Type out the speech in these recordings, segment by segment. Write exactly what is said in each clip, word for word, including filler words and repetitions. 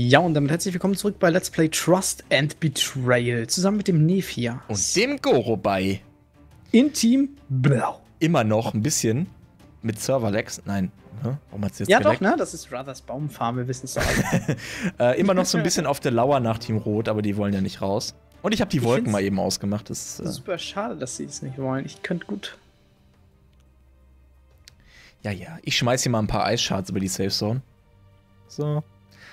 Ja, und damit herzlich willkommen zurück bei Let's Play Trust and Betrayal. Zusammen mit dem Neve hier. Und dem Goro bei. In Team Blau. Immer noch ein bisschen mit Serverlags. Nein. Hä? Warum hat's jetzt Ja, geleckt? doch, ne? Das ist Brothers Baumfarm, wir wissen es doch alle. äh, immer noch so ein bisschen auf der Lauer nach Team Rot, aber die wollen ja nicht raus. Und ich habe die Ich Wolken find's mal eben ausgemacht. Das ist äh, super schade, dass sie es nicht wollen. Ich könnte gut. ja, ja. Ich schmeiß hier mal ein paar Eisshards über die Safe Zone. So.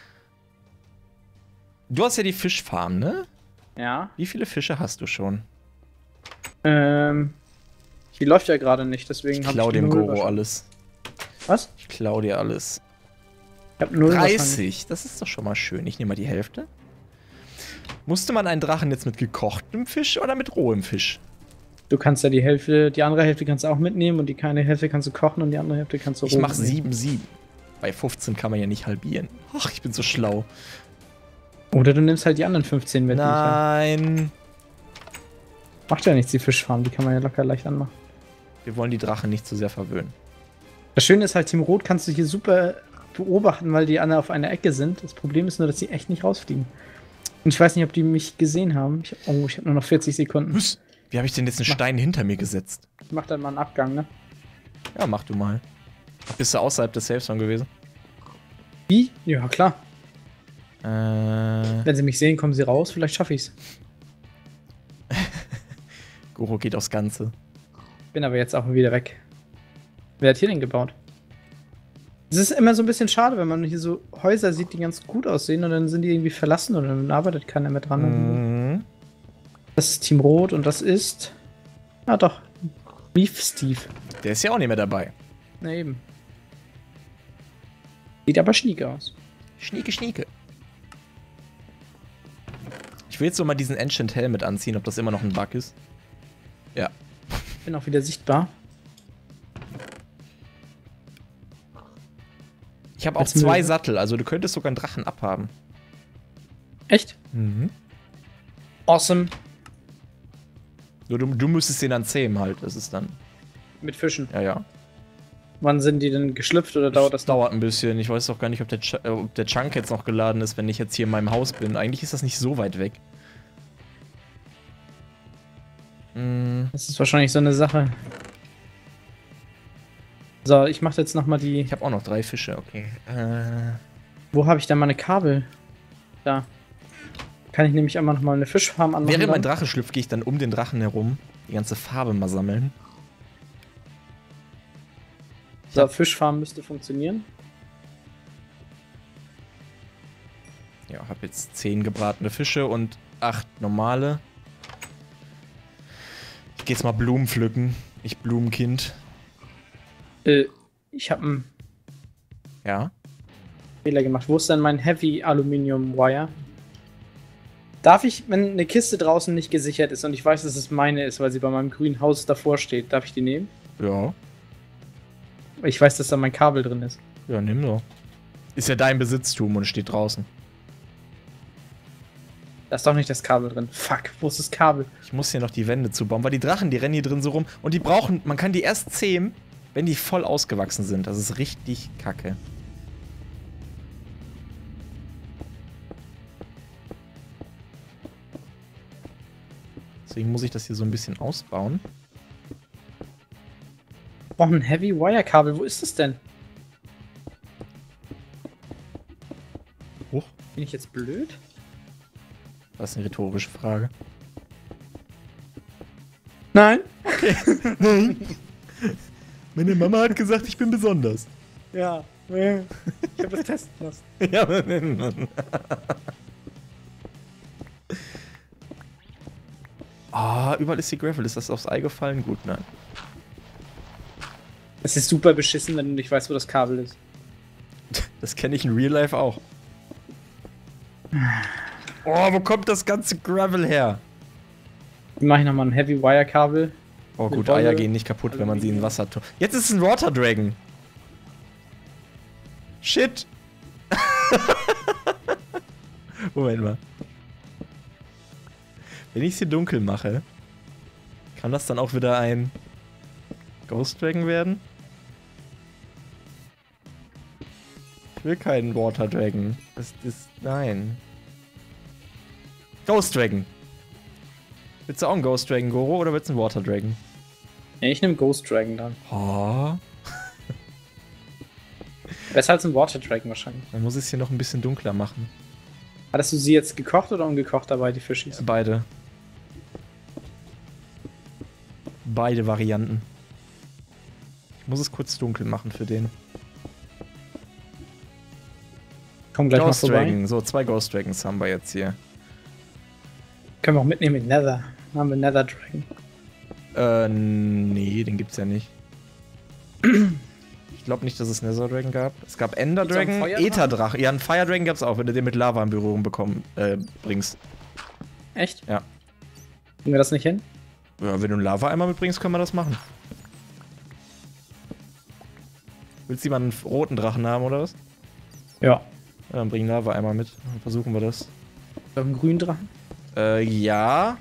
Du hast ja die Fischfarm, ne? Ja. Wie viele Fische hast du schon? Ähm. Die läuft ja gerade nicht, deswegen Ich habe klau ich die dem null Goro wahrscheinlich. alles. Was? Ich klau dir alles. Ich hab null wahrscheinlich. dreißig, das ist doch schon mal schön. Ich nehme mal die Hälfte. Musste man einen Drachen jetzt mit gekochtem Fisch oder mit rohem Fisch? Du kannst ja die Hälfte, die andere Hälfte kannst du auch mitnehmen und die keine Hälfte kannst du kochen und die andere Hälfte kannst du Ich roh mach nehmen. sieben sieben. Bei fünfzehn kann man ja nicht halbieren. Ach, ich bin so schlau. Oder du nimmst halt die anderen fünfzehn mit. die ich hab. Nein. Macht ja nichts, die Fischfarm, die kann man ja locker leicht anmachen. Wir wollen die Drachen nicht zu sehr verwöhnen. Das Schöne ist halt, Team Rot kannst du hier super beobachten, weil die alle auf einer Ecke sind. Das Problem ist nur, dass sie echt nicht rausfliegen. Und ich weiß nicht, ob die mich gesehen haben. Ich, oh, ich habe nur noch vierzig Sekunden. Hüss, wie habe ich denn jetzt einen Mach. Stein hinter mir gesetzt? Ich mach dann mal einen Abgang, ne? Ja, mach du mal. Bist du außerhalb des Safe Zone gewesen? Wie? Ja, klar. Äh. Wenn sie mich sehen, kommen sie raus. Vielleicht schaffe ich's. Goro geht aufs Ganze. Bin aber jetzt auch wieder weg. Wer hat hier denn gebaut? Es ist immer so ein bisschen schade, wenn man hier so Häuser sieht, die ganz gut aussehen und dann sind die irgendwie verlassen oder dann arbeitet keiner mehr dran. Mhm. Das ist Team Rot und das ist... Ah doch, Beef Steve. Der ist ja auch nicht mehr dabei. Na eben. Sieht aber schnieke aus. Schnieke, schnieke. Ich will jetzt so mal diesen Ancient Helmet anziehen, ob das immer noch ein Bug ist. Ja. Bin auch wieder sichtbar. Ich habe auch Als zwei Möwe. Sattel, also du könntest sogar einen Drachen abhaben. Echt? Mhm. Awesome. Nur du, du müsstest den dann zähmen halt, das ist dann. Mit Fischen. Ja, ja. Wann sind die denn geschlüpft oder dauert das noch? Dauert ein bisschen. Ich weiß auch gar nicht, ob der, Ch äh, ob der Chunk jetzt noch geladen ist, wenn ich jetzt hier in meinem Haus bin. Eigentlich ist das nicht so weit weg. Mm. Das ist wahrscheinlich so eine Sache. So, ich mache jetzt nochmal die... Ich habe auch noch drei Fische, okay. Äh. Wo habe ich denn meine Kabel? Da. Kann ich nämlich einmal nochmal eine Fischfarm anmachen. Während mein dann? Drache schlüpft, gehe ich dann um den Drachen herum. Die ganze Farbe mal sammeln. So, Fischfarm müsste funktionieren. Ja, habe jetzt zehn gebratene Fische und acht normale. Ich gehe jetzt mal Blumen pflücken. Ich Blumenkind. Äh, ich habe einen Ja. Fehler gemacht. Wo ist denn mein Heavy Aluminium Wire? Darf ich, wenn eine Kiste draußen nicht gesichert ist und ich weiß, dass es meine ist, weil sie bei meinem grünen Haus davor steht, darf ich die nehmen? Ja. Ich weiß, dass da mein Kabel drin ist. Ja, nimm doch. Ist ja dein Besitztum und steht draußen. Da ist doch nicht das Kabel drin. Fuck, wo ist das Kabel? Ich muss hier noch die Wände zubauen, weil die Drachen, die rennen hier drin so rum. Und die brauchen, man kann die erst zähmen, wenn die voll ausgewachsen sind. Das ist richtig kacke. Deswegen muss ich das hier so ein bisschen ausbauen. Ich brauche ein Heavy Wire Kabel. Wo ist das denn? Huch. Bin ich jetzt blöd? Das ist eine rhetorische Frage. Nein. Nein. Meine Mama hat gesagt, ich bin besonders. Ja. Ich habe es testen lassen. Ja, Ah, überall ist die Gravel. Ist das aufs Ei gefallen? Gut, nein. Es ist super beschissen, wenn du nicht weißt, wo das Kabel ist. Das kenne ich in Real Life auch. Oh, wo kommt das ganze Gravel her? Dann mache ich nochmal ein Heavy Wire Kabel. Oh Mit gut, Wolle, Eier gehen nicht kaputt, wenn man sie in Wasser tut. Jetzt ist es ein Water Dragon. Shit. Moment mal. Wenn ich es hier dunkel mache, kann das dann auch wieder ein Ghost Dragon werden? Ich will keinen Water Dragon. Das ist. Nein. Ghost Dragon. Willst du auch einen Ghost Dragon, Goro, oder willst du einen Water Dragon? Ja, ich nehme Ghost Dragon dann. Oh. Besser als ein Water Dragon wahrscheinlich. Dann muss ich es hier noch ein bisschen dunkler machen. Hattest du sie jetzt gekocht oder ungekocht dabei, die Fischis? Beide. Beide Varianten. Ich muss es kurz dunkel machen für den. Komm gleich Ghost mal vorbei. Dragon. So, zwei Ghost Dragons haben wir jetzt hier. Können wir auch mitnehmen mit Nether. Dann haben wir Nether Dragon. Äh, nee, den gibt's ja nicht. Ich glaube nicht, dass es Nether Dragon gab. Es gab Ender Gibt's auch einen Dragon, Feuerdrachen? Ether Drachen. Ja, einen Fire Dragon gab's auch, wenn du den mit Lava in Berührung bekommen, äh, bringst. Echt? Ja. Kriegen wir das nicht hin? Ja, wenn du einen Lava-Eimer mitbringst, können wir das machen. Willst du jemanden einen roten Drachen haben, oder was? Ja. Ja, dann bring einen Lava-Eimer mit. Dann versuchen wir das. Noch einen grünen Drachen? Äh, ja.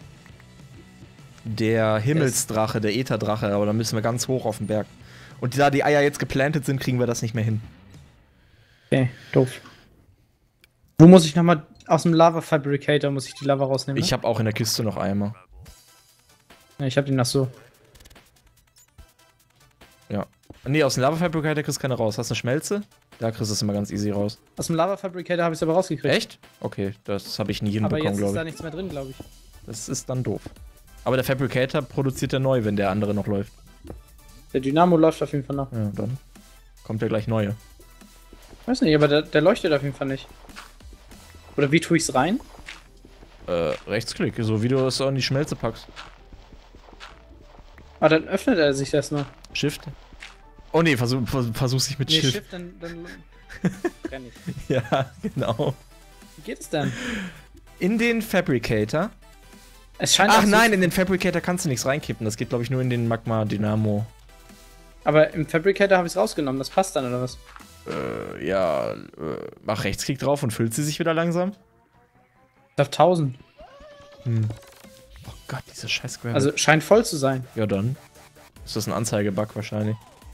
Der Himmelsdrache, der Ätherdrache, aber da müssen wir ganz hoch auf den Berg. Und da die Eier jetzt geplantet sind, kriegen wir das nicht mehr hin. Okay, doof. Wo muss ich nochmal aus dem Lava Fabricator muss ich die Lava rausnehmen? Ich habe auch in der Kiste noch Eimer. Ja, ich hab den noch so. Ja. Nee, aus dem Lava Fabricator kriegst du keine raus. Hast du eine Schmelze? Da kriegst du es immer ganz easy raus. Aus dem Lava Fabricator habe ich es aber rausgekriegt. Echt? Okay, das habe ich nie Aber hinbekommen, jetzt ist glaube da ich. nichts mehr drin, glaube ich. Das ist dann doof. Aber der Fabricator produziert ja neu, wenn der andere noch läuft. Der Dynamo läuft auf jeden Fall noch. Ja, dann kommt ja gleich neue. Weiß nicht, aber der, der leuchtet auf jeden Fall nicht. Oder wie tue ich's rein? Äh, Rechtsklick, so wie du es auch in die Schmelze packst. Ah, dann öffnet er sich das noch. Shift. Oh nee, versuch, vers- versuch's nicht mit Nee, Shift. Shift, dann, dann renn ich. Ja, genau. Wie geht es denn? In den Fabricator. Es scheint Ach auch so- nein, in den Fabricator kannst du nichts reinkippen. Das geht, glaube ich, nur in den Magma Dynamo. Aber im Fabricator habe ich es rausgenommen. Das passt dann, oder was? Äh, ja, äh, mach Rechtsklick drauf und füllt sie sich wieder langsam. Auf tausend. Hm. Oh Gott, diese scheiß Gravel. Also scheint voll zu sein. ja, dann. Ist das ein Anzeigebug wahrscheinlich.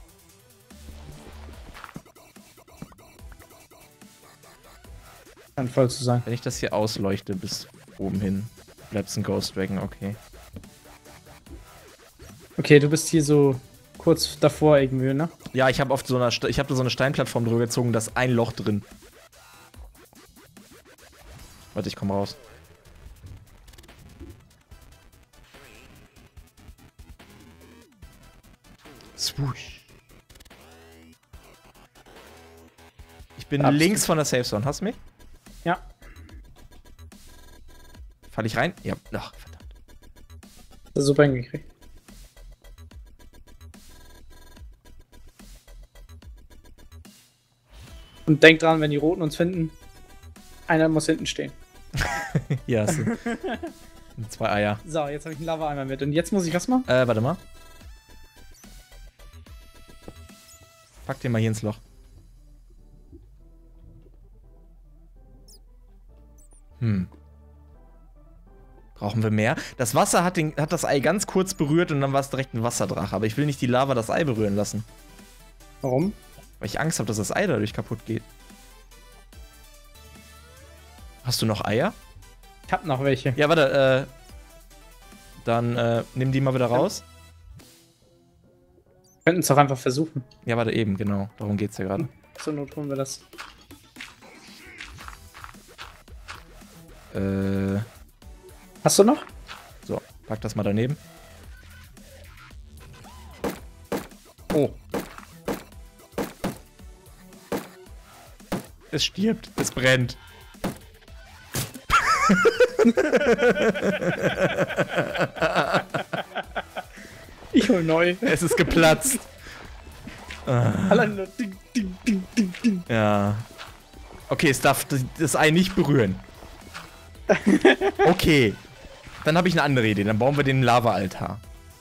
Scheint voll zu sein. Wenn ich das hier ausleuchte bis oben hin, bleibt's ein Ghost Dragon, okay. Okay, du bist hier so kurz davor irgendwie, ne? Ja, ich habe auf so einer, Ste ich habe da so eine Steinplattform drüber gezogen, da ist ein Loch drin. Warte, ich komm raus. Swoosh. Ich bin Absolut. links von der Safe Zone. Hast du mich? Ja. Fall ich rein? Ja. Ach, verdammt. Das ist super hingekriegt. Und denk dran, wenn die Roten uns finden, einer muss hinten stehen. Ja, hast du. Zwei Eier. So, jetzt habe ich einen Lava-Eimer mit. Und jetzt muss ich was machen? Äh, warte mal. Pack den mal hier ins Loch. Hm. Brauchen wir mehr? Das Wasser hat, den, hat das Ei ganz kurz berührt und dann war es direkt ein Wasserdrache. Aber ich will nicht die Lava das Ei berühren lassen. Warum? Weil ich Angst habe, dass das Ei dadurch kaputt geht. Hast du noch Eier? Ich hab noch welche. Ja, warte, äh. Dann, äh, nimm die mal wieder raus. Wir könnten es doch einfach versuchen. Ja, warte, eben, genau. Darum geht's ja gerade. Zur Not tun wir das. Äh. Hast du noch? So, pack das mal daneben. Oh. Es stirbt, es brennt. Ich hol neu. Es ist geplatzt. Ah, Allein nur ding, ding, ding, ding, ding. ja. Okay, es darf das- das Ei nicht berühren. Okay. Dann habe ich eine andere Idee. Dann bauen wir den Lava-Altar.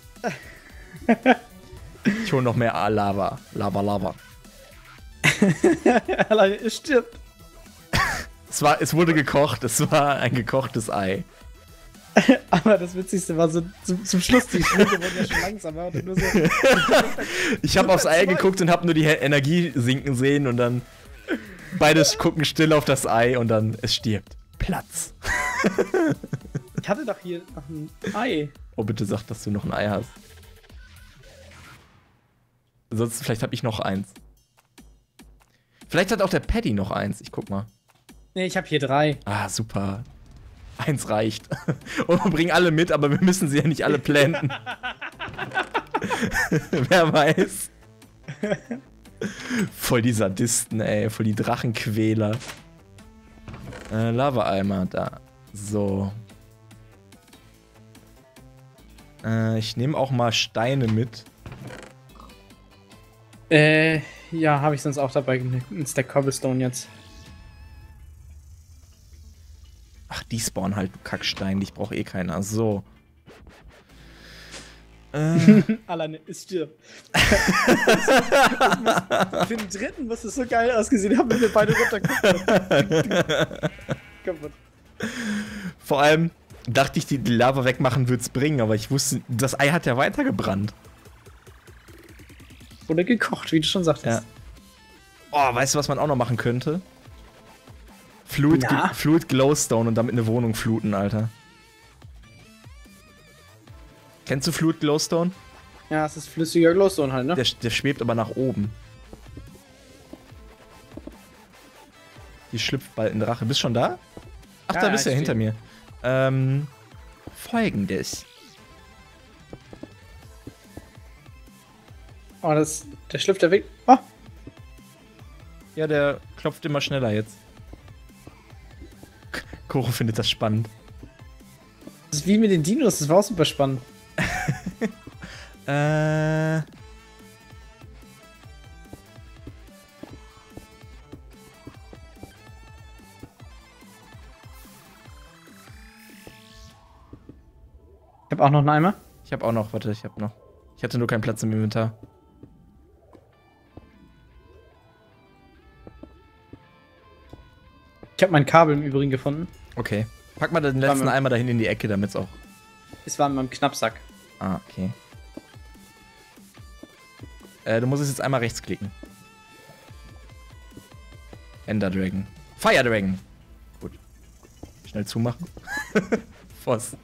Ich hole noch mehr Lava. Lava, Lava. Allein, es stirbt. Es, war, es wurde gekocht. Es war ein gekochtes Ei. Aber das Witzigste war so zum, zum Schluss, die Schnitte wurden ja schon langsamer. Und nur so, Ich habe aufs Ei geguckt und habe nur die He- Energie sinken sehen und dann. Beides gucken still auf das Ei und dann es stirbt. Platz. Ich hatte doch hier noch ein Ei. Oh, bitte sag, dass du noch ein Ei hast. Ansonsten, vielleicht habe ich noch eins. Vielleicht hat auch der Paddy noch eins. Ich guck mal. Nee, ich habe hier drei. Ah, super. Eins reicht. Und wir bringen alle mit, aber wir müssen sie ja nicht alle planten. Wer weiß. Voll die Sadisten, ey. Voll die Drachenquäler. Äh, Lava-Eimer, da. So. Äh, ich nehme auch mal Steine mit. Äh, ja, habe ich sonst auch dabei. Ein Stack Cobblestone jetzt. Ach, die spawnen halt, du Kackstein. Ich brauche eh keiner. So. Äh. Alleine ist stirbt. Für den dritten muss es so geil ausgesehen haben, wenn wir beide runtergucken. Kaputt. Vor allem dachte ich, die Lava wegmachen würde es bringen, aber ich wusste, das Ei hat ja weitergebrannt. Oder gekocht, wie du schon sagtest. Ja. Oh, weißt du, was man auch noch machen könnte? Fluid, Fluid Glowstone und damit eine Wohnung fluten, Alter. Kennst du Fluid Glowstone? Ja, es ist flüssiger Glowstone halt, ne? Der, der schwebt aber nach oben. Die schlüpft bald ein Drache. Bist schon da? Ach, ja, da bist du ja hinter steh. mir. Ähm, folgendes. Oh, das, der schlüpft der Weg. Oh! Ja, der klopft immer schneller jetzt. Koro findet das spannend. Das ist wie mit den Dinos, das war auch super spannend. äh. Ich habe auch noch einen Eimer. Ich habe auch noch, warte, ich habe noch. Ich hatte nur keinen Platz im Inventar. Ich habe mein Kabel im Übrigen gefunden. Okay. Pack mal den letzten Eimer dahin in die Ecke, damit es auch. Es war in meinem Knappsack. Ah, okay. Äh, du musst es jetzt einmal rechts klicken. Ender Dragon. Fire Dragon. Gut. Schnell zumachen. Voss.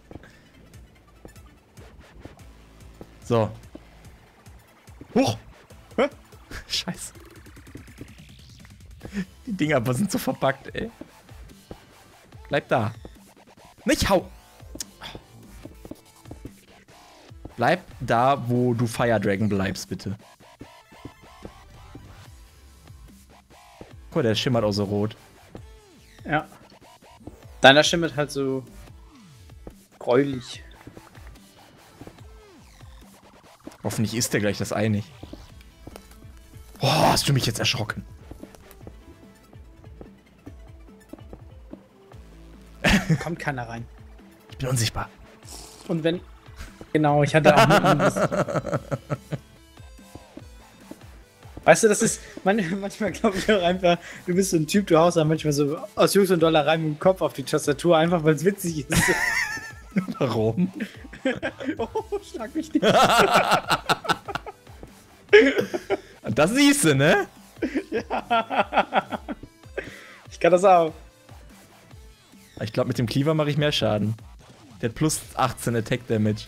So. Huch! Hä? Scheiße. Die Dinger aber sind so verpackt, ey. Bleib da. Nicht hau! Bleib da, wo du Fire Dragon bleibst, bitte. Guck mal, der schimmert auch so rot. Ja. Deiner schimmert halt so gräulich. Hoffentlich isst der gleich das Ei nicht. Oh, hast du mich jetzt erschrocken? Kommt keiner rein. Ich bin unsichtbar. Und wenn... Genau, ich hatte auch nur... Weißt du, das ist... Man, manchmal glaube ich auch einfach, du bist so ein Typ, du haust dann manchmal so aus Jux und Dollerei mit dem Kopf auf die Tastatur, einfach weil es witzig ist. Warum? Oh, schlag mich nicht. Das siehst du, ne? Ja. Ich kann das auch. Ich glaube, mit dem Cleaver mache ich mehr Schaden. Der hat plus achtzehn Attack Damage.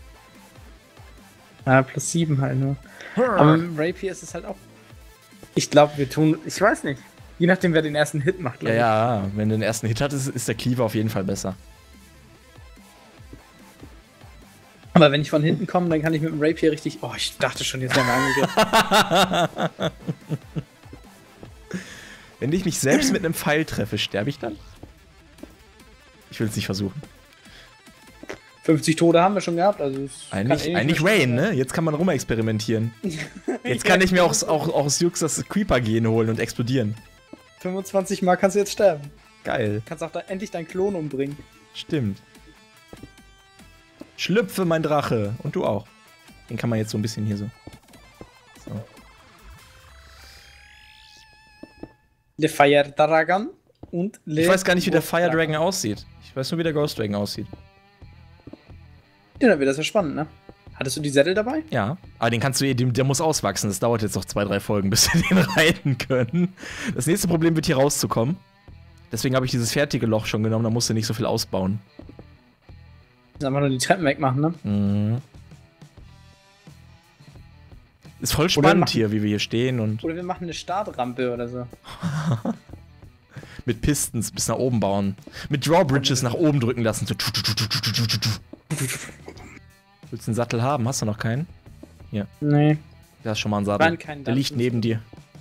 Ja, plus sieben halt nur. Aber mit dem Rapier ist es halt auch... Ich glaube, wir tun... Ich weiß nicht. Je nachdem, wer den ersten Hit macht, Ja, ja, wenn du den ersten Hit hattest, ist der Cleaver auf jeden Fall besser. Aber wenn ich von hinten komme, dann kann ich mit dem Rapier richtig... Oh, ich dachte schon, jetzt wäre wir angegriffen. Wenn ich mich selbst mit einem Pfeil treffe, sterbe ich dann? Ich will es nicht versuchen. fünfzig Tote haben wir schon gehabt, also... Es Eigentlich, kann eh eigentlich Rain, ne? Jetzt kann man rumexperimentieren. Jetzt kann ich mir auch, auch, auch aus Jux das Creeper-Gen holen und explodieren. fünfundzwanzig Mal kannst du jetzt sterben. Geil. Kannst auch da endlich deinen Klon umbringen. Stimmt. Schlüpfe, mein Drache. Und du auch. Den kann man jetzt so ein bisschen hier so. So. Der Fire Dragon und Le Ich weiß gar nicht, wie der Fire Dragon aussieht. Ich weiß nur, wie der Ghost Dragon aussieht. Ja, dann wird das ja spannend, ne? Hattest du die Sättel dabei? Ja, aber den kannst du, der, der muss auswachsen. Das dauert jetzt noch zwei, drei Folgen, bis wir den reiten können. Das nächste Problem wird hier rauszukommen. Deswegen habe ich dieses fertige Loch schon genommen, da musst du nicht so viel ausbauen. Jetzt einfach nur die Treppen wegmachen, ne? Mhm. Ist voll spannend hier, wie wir hier stehen und. Oder wir machen eine Startrampe oder so. Mit Pistons bis nach oben bauen. Mit Drawbridges nach oben drücken lassen. So. Willst du einen Sattel haben? Hast du noch keinen? Hier. Nee. Da ist schon mal ein Sattel. Der liegt neben dir.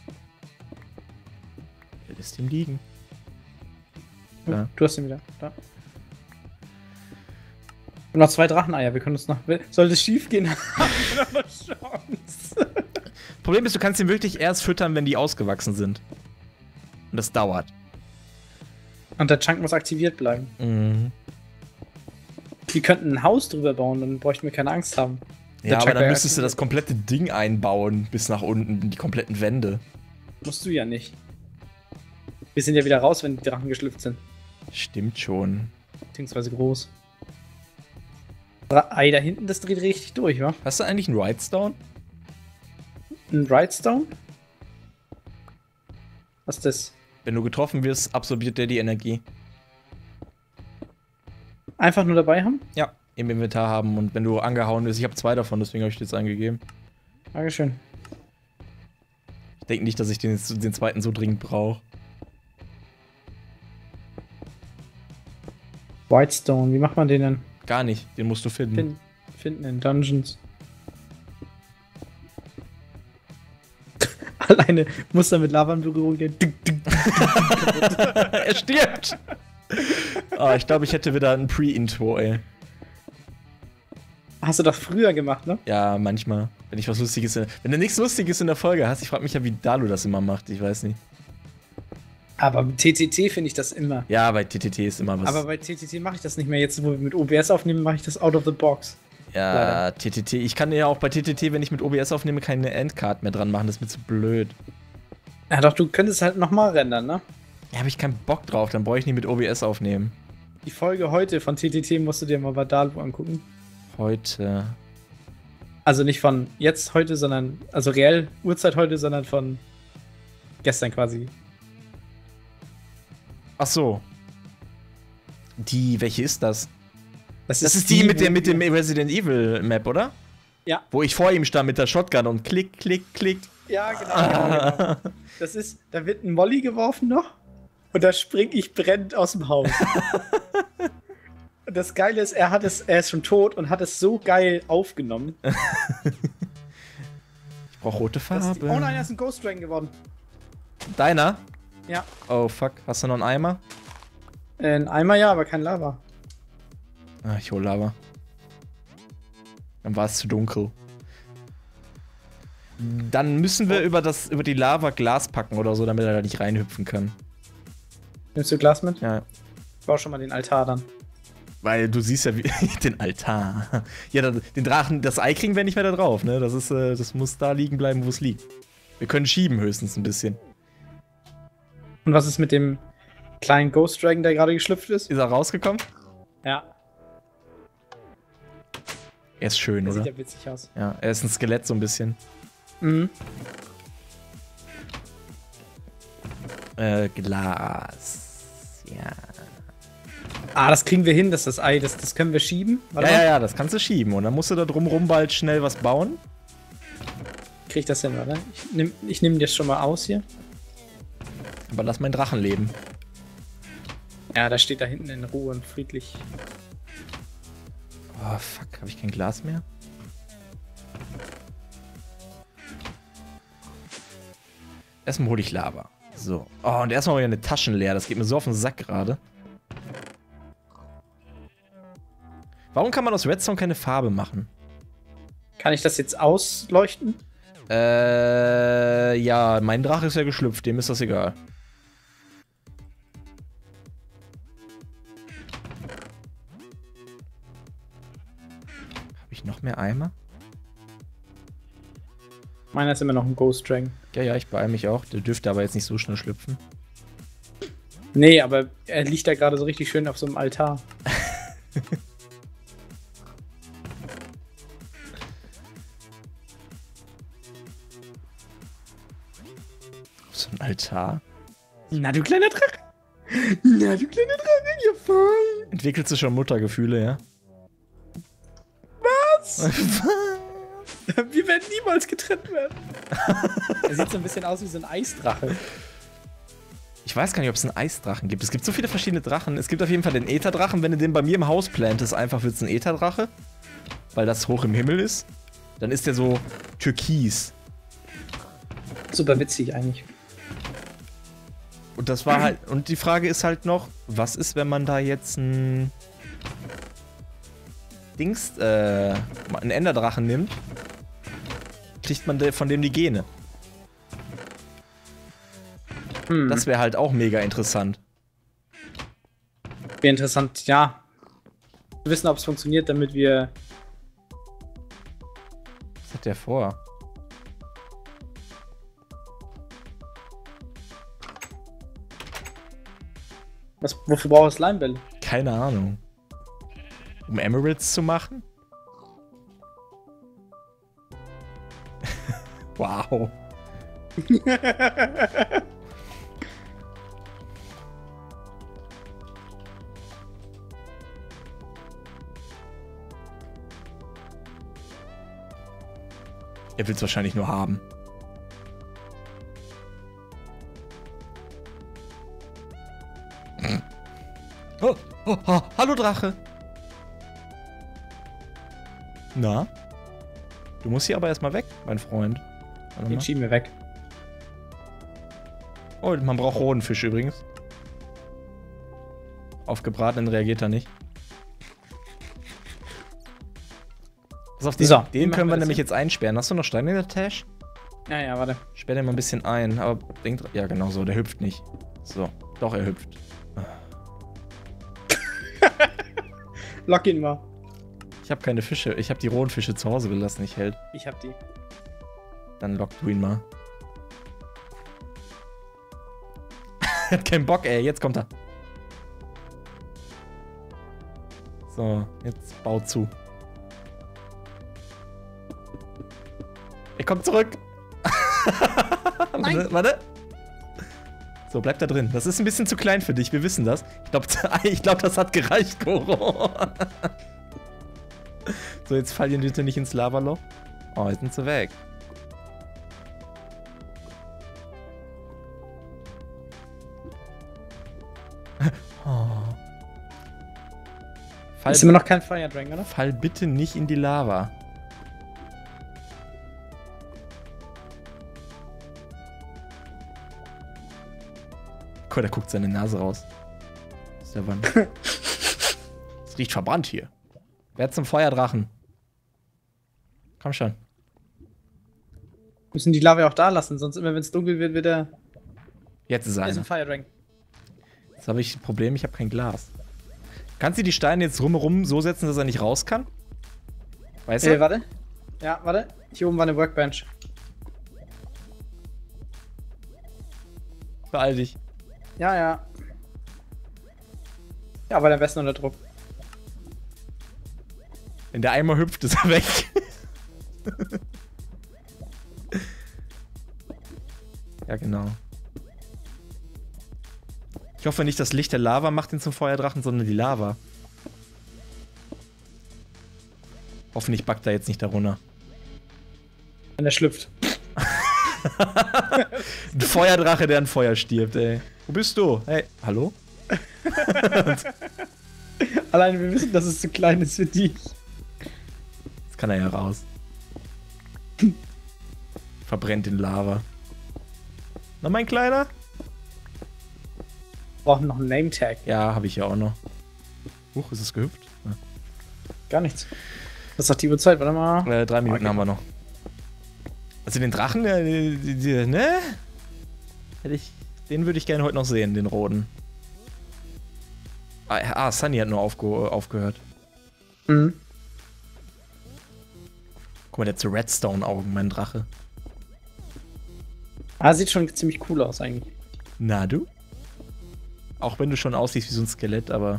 Der lässt ihn liegen. Ja. Du hast ihn wieder. Da. Und noch zwei Dracheneier. Wir können uns noch. Sollte es schief gehen, haben wir noch eine Chance. Problem ist, du kannst ihn wirklich erst füttern, wenn die ausgewachsen sind. Und das dauert. Und der Chunk muss aktiviert bleiben. Mhm. Die könnten ein Haus drüber bauen, dann bräuchten wir keine Angst haben. Der Ja, Chunk aber dann wäre müsstest du das komplette Ding einbauen, bis nach unten, die kompletten Wände. Musst du ja nicht. Wir sind ja wieder raus, wenn die Drachen geschlüpft sind. Stimmt schon. Beziehungsweise groß. Dra- Ei, da hinten, das dreht richtig durch, wa? Hast du eigentlich einen Rhinestone? Ein Rhinestone? Was ist das? Wenn du getroffen wirst, absorbiert der die Energie. Einfach nur dabei haben? Ja, im Inventar haben und wenn du angehauen bist, ich habe zwei davon, deswegen habe ich dir jetzt eingegeben. Dankeschön. Ich denke nicht, dass ich den, den zweiten so dringend brauche. Whitestone, wie macht man den denn? Gar nicht, den musst du finden. Fin finden in Dungeons. Alleine muss er mit Lava in Berührung gehen. Er stirbt! Ah, ich glaube, ich hätte wieder ein Pre-Intro, ey. Hast du das früher gemacht, ne? Ja, manchmal. Wenn ich was Lustiges in, wenn du nichts Lustiges in der Folge hast, ich frage mich ja, wie Dalu das immer macht, ich weiß nicht. Aber mit T T T finde ich das immer. Ja, bei T T T ist immer was. Aber bei T T T mache ich das nicht mehr. Jetzt, wo wir mit O B S aufnehmen, mache ich das out of the box. Ja, leider. T T T. Ich kann ja auch bei T T T, wenn ich mit O B S aufnehme, keine Endcard mehr dran machen. Das ist mir zu blöd. Ja, doch, du könntest halt nochmal rendern, ne? Ja, habe ich keinen Bock drauf. Dann brauche ich nicht mit O B S aufnehmen. Die Folge heute von T T T musst du dir mal bei Dalu angucken. Heute. Also nicht von jetzt heute, sondern, also reell Uhrzeit heute, sondern von gestern quasi. Ach so. Die, welche ist das? Das, Das ist die mit, der, mit dem Resident Evil Map, oder? Ja. Wo ich vor ihm stand mit der Shotgun und klick, klick, klick. Ja, genau. Ah. genau. Das ist, da wird ein Molly geworfen noch und da spring ich brennend aus dem Haus. Und das Geile ist, er hat es, er ist schon tot und hat es so geil aufgenommen. Ich brauche rote Farbe. Die, oh nein, er ist ein Ghost Dragon geworden. Deiner? Ja. Oh fuck, hast du noch einen Eimer? Äh, ein Eimer ja, aber kein Lava. Ah, ich hol Lava. Dann war es zu dunkel. Dann müssen wir oh. über, das, über die Lava Glas packen oder so, damit er da nicht reinhüpfen kann. Nimmst du Glas mit? Ja. Ich baue schon mal den Altar dann. Weil du siehst ja wie den Altar. Ja, den Drachen, das Ei kriegen wir nicht mehr da drauf, ne? Das ist, äh, das muss da liegen bleiben, wo es liegt. Wir können schieben höchstens ein bisschen. Und was ist mit dem kleinen Ghost Dragon, der gerade geschlüpft ist? Ist er rausgekommen? Ja. Er ist schön, der oder? Sieht ja witzig aus. Ja, er ist ein Skelett so ein bisschen. Mhm. Äh, Glas. Ja. Ah, das kriegen wir hin, dass das Ei, das, das können wir schieben. Warte ja, mal. ja, ja, das kannst du schieben. Und dann musst du da drumrum bald schnell was bauen. Krieg ich das hin, oder? Ich nehm, ich nehm das schon mal aus hier. Aber lass meinen Drachen leben. Ja, da steht da hinten in Ruhe und friedlich. Oh, fuck. Habe ich kein Glas mehr? Erstmal hole ich Lava. So. Oh, und erstmal wieder eine Taschen leer. Das geht mir so auf den Sack gerade. Warum kann man aus Redstone keine Farbe machen? Kann ich das jetzt ausleuchten? Äh, ja, mein Drache ist ja geschlüpft, dem ist das egal. Habe ich noch mehr Eimer? Meiner ist immer noch ein Ghost Dragon. Ja, ja, ich beeile mich auch. Der dürfte aber jetzt nicht so schnell schlüpfen. Nee, aber er liegt da gerade so richtig schön auf so einem Altar. Ein Altar. Na, du kleiner Drache. Na, du kleiner Drache, ihr fein. Entwickelst du schon Muttergefühle, ja? Was? Wir werden niemals getrennt werden. Er sieht so ein bisschen aus wie so ein Eisdrache. Ich weiß gar nicht, ob es einen Eisdrachen gibt. Es gibt so viele verschiedene Drachen. Es gibt auf jeden Fall den Ätherdrachen. Wenn du den bei mir im Haus plantest, einfach wird es ein Ätherdrache. Weil das hoch im Himmel ist. Dann ist der so türkis. Super witzig eigentlich. Und das war halt. Und die Frage ist halt noch, was ist, wenn man da jetzt ein Dings, äh, einen Enderdrachen nimmt? Kriegt man von dem die Gene? Hm. Das wäre halt auch mega interessant. Wäre interessant, ja. Wir wissen, ob es funktioniert, damit wir. Was hat der vor? Was, wofür braucht es Slimebälle? Keine Ahnung. Um Emeralds zu machen? Wow. Er will es wahrscheinlich nur haben. Oh, oh, oh, hallo Drache. Na? Du musst hier aber erstmal weg, mein Freund. Warte Den mal. schieben wir weg. Oh, man braucht roten Fisch übrigens. Auf gebratenen reagiert er nicht. Pass auf, den, So, wie den machen können wir wir das nämlich hier? jetzt einsperren. Hast du noch Steine in der Tasche? Ja, ja, warte. Sperr den mal ein bisschen ein, aber denk dran. Ja, genau so, der hüpft nicht. So, doch, er hüpft. Lock ihn mal. Ich habe keine Fische. Ich habe die rohen Fische zu Hause gelassen, nicht hält. Ich hab die. Dann lock du ihn mal. Hat keinen Bock, ey. Jetzt kommt er. So, jetzt bau zu. Er kommt zurück. Nein. Warte, warte. So, bleib da drin. Das ist ein bisschen zu klein für dich, wir wissen das. Ich glaube, ich glaub, das hat gereicht, Koro. So, jetzt fall ihn bitte nicht ins Lavaloch. Oh, jetzt sind sie weg. Oh. Fall, Ist immer noch kein Fire Dragon, oder? fall bitte nicht in die Lava. Guck, da guckt seine Nase raus. Das ist der Wand. Es riecht verbrannt hier. Wer zum Feuerdrachen? Komm schon. Müssen die Lava auch da lassen, sonst immer wenn es dunkel wird, wird er. Jetzt ist Da ist einer. ein Fire Dragon. Jetzt habe ich ein Problem, ich habe kein Glas. Kannst du die Steine jetzt rumherum so setzen, dass er nicht raus kann? Weißt du? Äh, warte. Ja, warte. Hier oben war eine Workbench. Beeil dich. Ja, ja. Ja, aber am besten unter Druck. Wenn der einmal hüpft, ist er weg. Ja, genau. Ich hoffe nicht, das Licht der Lava macht ihn zum Feuerdrachen, sondern die Lava. Hoffentlich backt er jetzt nicht da runter. Wenn er schlüpft. Ein Feuerdrache, der an Feuer stirbt, ey. Wo bist du? Hey, hallo? Allein wir wissen, dass es zu klein ist für dich. Jetzt kann er ja raus. Verbrennt in Lava. Na, mein Kleiner? Wir brauchen noch einen Name-Tag. Ja, habe ich ja auch noch. Huch, ist es gehüpft? Ja. Gar nichts. Was sagt die Uhrzeit? Warte mal. Äh, drei Minuten Okay. haben wir noch. Also den Drachen, der, die, die, die, ne? Hätte ich, den würde ich gerne heute noch sehen, den roten. Ah, ah Sunny hat nur aufge aufgehört. Mhm. Guck mal, der hat so Redstone-Augen, mein Drache. Ah, sieht schon ziemlich cool aus eigentlich. Na du? Auch wenn du schon aussiehst wie so ein Skelett, aber...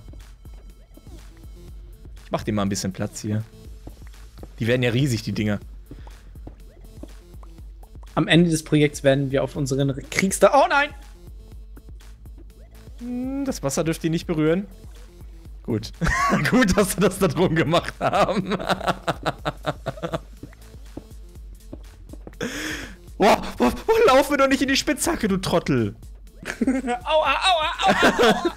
Ich mach dir mal ein bisschen Platz hier. Die werden ja riesig, die Dinger. am Ende des Projekts werden wir auf unseren Kriegsda... Oh nein! Das Wasser dürft ihr nicht berühren. Gut. Gut, dass wir das da drum gemacht haben. Oh, oh, oh, lauf mir doch nicht in die Spitzhacke, du Trottel. Aua, aua, aua,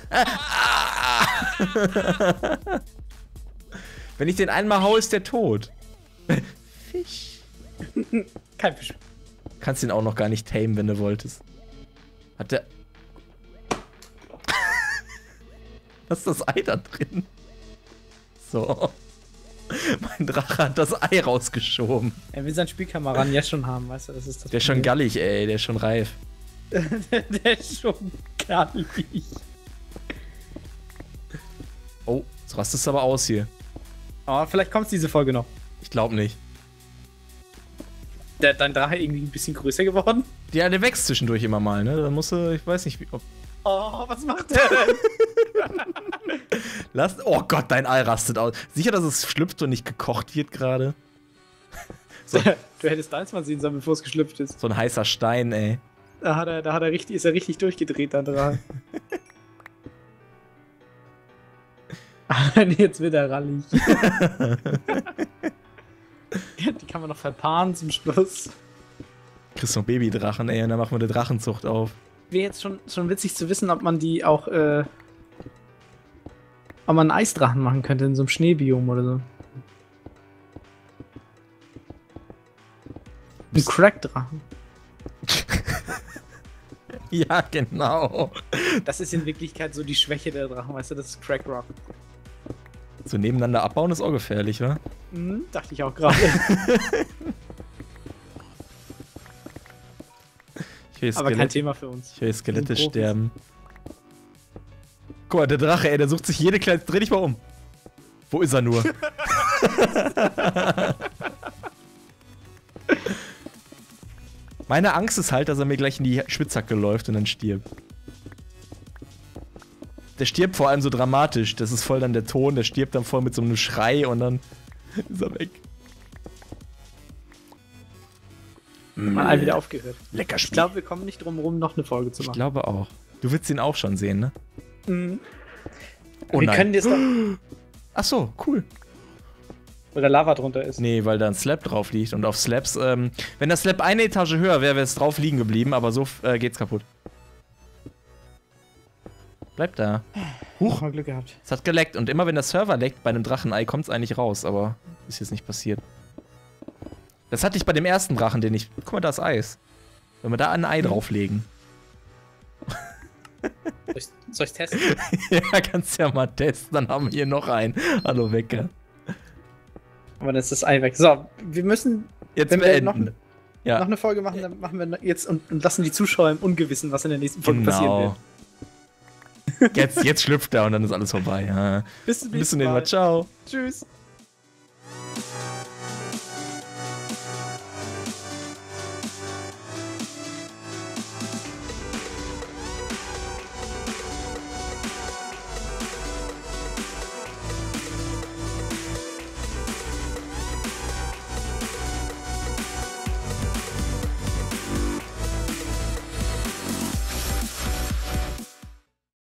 aua. Wenn ich den einmal hau, ist der tot. Fisch. Kein Fisch. Kannst ihn auch noch gar nicht tamen, wenn du wolltest. Hat der... Was ist das Ei da drin? So. Mein Drache hat das Ei rausgeschoben. Er will seinen Spielkameraden jetzt schon haben, weißt du? Das ist das der ist schon gallig, ey. Der ist schon reif. der, der ist schon gallig. Oh, jetzt rastest du aber aus hier. Oh, vielleicht kommt diese Folge noch. Ich glaube nicht. Der, dein Drache irgendwie ein bisschen größer geworden? Ja, der wächst zwischendurch immer mal, ne? Da musst du, ich weiß nicht, wie... Ob oh, was macht der denn? Lass, oh Gott, dein Ei rastet aus. Sicher, dass es schlüpft und nicht gekocht wird gerade? So. Du hättest deins mal sehen sollen, bevor es geschlüpft ist. So ein heißer Stein, ey. Da, hat er, da hat er richtig, ist er richtig durchgedreht, dein Drache. Jetzt wird er rallig. Die kann man noch verpaaren zum Schluss. Kriegst noch Babydrachen, ey, und dann machen wir eine Drachenzucht auf. Wäre jetzt schon, schon witzig zu wissen, ob man die auch, äh, ob man einen Eisdrachen machen könnte in so einem Schneebiom oder so. Ein Crackdrachen. Ja, genau. Das ist in Wirklichkeit so die Schwäche der Drachen, weißt du, das ist Crackrock. So nebeneinander abbauen ist auch gefährlich, oder? Mhm, dachte ich auch gerade. Aber kein Thema für uns. Ich höre Skelette sterben. Guck mal, der Drache, ey, der sucht sich jede kleine... Dreh dich mal um. Wo ist er nur? Meine Angst ist halt, dass er mir gleich in die Spitzhacke läuft und dann stirbt. Der stirbt vor allem so dramatisch. Das ist voll dann der Ton. Der stirbt dann voll mit so einem Schrei und dann ist er weg. Mal all wieder aufgehört. Lecker Spiel. Ich glaube, wir kommen nicht drum rum, noch eine Folge zu machen. Ich glaube auch. Du willst ihn auch schon sehen, ne? Mhm. Oh wir nein. können das doch... Ach so, cool. Weil der Lava drunter ist. Nee, weil da ein Slab drauf liegt. Und auf Slabs, ähm, wenn das Slab eine Etage höher wäre, wäre es drauf liegen geblieben, aber so äh, geht's kaputt. Bleib da. Huch, mal Glück gehabt. Es hat geleckt und immer wenn der Server leckt bei einem Drachenei, kommt es eigentlich raus, aber ist jetzt nicht passiert. Das hatte ich bei dem ersten Drachen, den ich... Guck mal, da ist Eis. Wenn wir da ein Ei drauflegen. Soll ich, soll ich's testen? Ja, kannst ja mal testen, dann haben wir hier noch einen. Hallo, Wecker. Aber dann ist das Ei weg. So, wir müssen... Jetzt wenn wir noch, ja. noch eine Folge machen, dann machen wir jetzt und, und lassen die Zuschauer im Ungewissen, was in der nächsten Folge genau. passieren wird. Jetzt, jetzt schlüpft er und dann ist alles vorbei. Ja. Bis zum nächsten Bis zum nächsten Mal. Mal. Ciao. Tschüss.